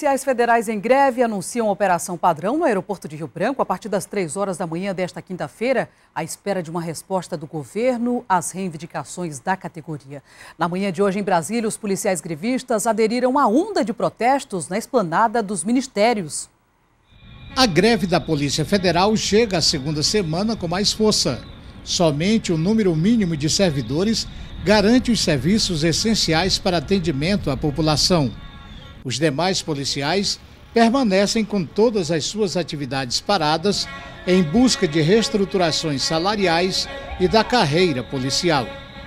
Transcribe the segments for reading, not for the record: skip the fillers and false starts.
Policiais federais em greve anunciam operação padrão no aeroporto de Rio Branco a partir das 3 horas da manhã desta quinta-feira, à espera de uma resposta do governo às reivindicações da categoria. Na manhã de hoje em Brasília, os policiais grevistas aderiram à onda de protestos na esplanada dos ministérios. A greve da Polícia Federal chega à segunda semana com mais força. Somente o número mínimo de servidores garante os serviços essenciais para atendimento à população. Os demais policiais permanecem com todas as suas atividades paradas em busca de reestruturações salariais e da carreira policial.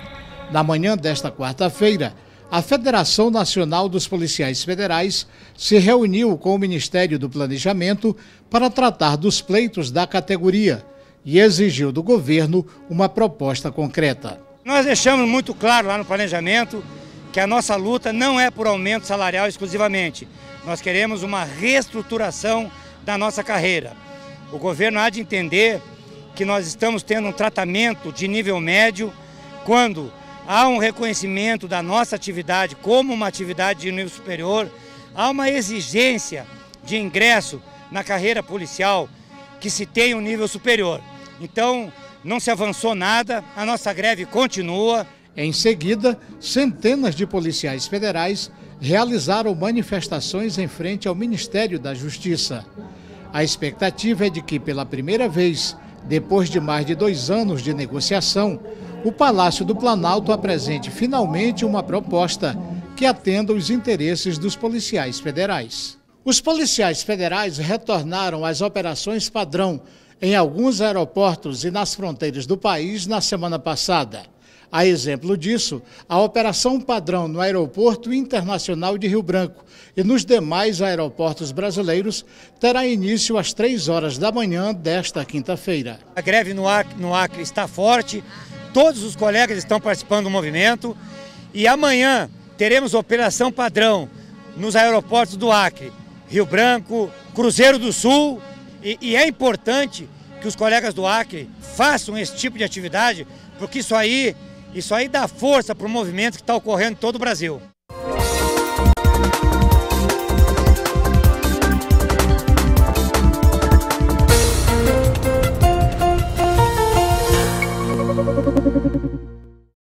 Na manhã desta quarta-feira, a Federação Nacional dos Policiais Federais se reuniu com o Ministério do Planejamento para tratar dos pleitos da categoria e exigiu do governo uma proposta concreta. Nós deixamos muito claro lá no planejamento que a nossa luta não é por aumento salarial exclusivamente. Nós queremos uma reestruturação da nossa carreira. O governo há de entender que nós estamos tendo um tratamento de nível médio quando há um reconhecimento da nossa atividade como uma atividade de nível superior, há uma exigência de ingresso na carreira policial que se tenha um nível superior. Então, não se avançou nada, a nossa greve continua. Em seguida, centenas de policiais federais realizaram manifestações em frente ao Ministério da Justiça. A expectativa é de que, pela primeira vez, depois de mais de 2 anos de negociação, o Palácio do Planalto apresente finalmente uma proposta que atenda os interesses dos policiais federais. Os policiais federais retornaram às operações padrão em alguns aeroportos e nas fronteiras do país na semana passada. A exemplo disso, a operação padrão no Aeroporto Internacional de Rio Branco e nos demais aeroportos brasileiros terá início às 3 horas da manhã desta quinta-feira. A greve no Acre está forte, todos os colegas estão participando do movimento e amanhã teremos operação padrão nos aeroportos do Acre, Rio Branco, Cruzeiro do Sul e é importante que os colegas do Acre façam esse tipo de atividade porque isso aí dá força para o movimento que está ocorrendo em todo o Brasil.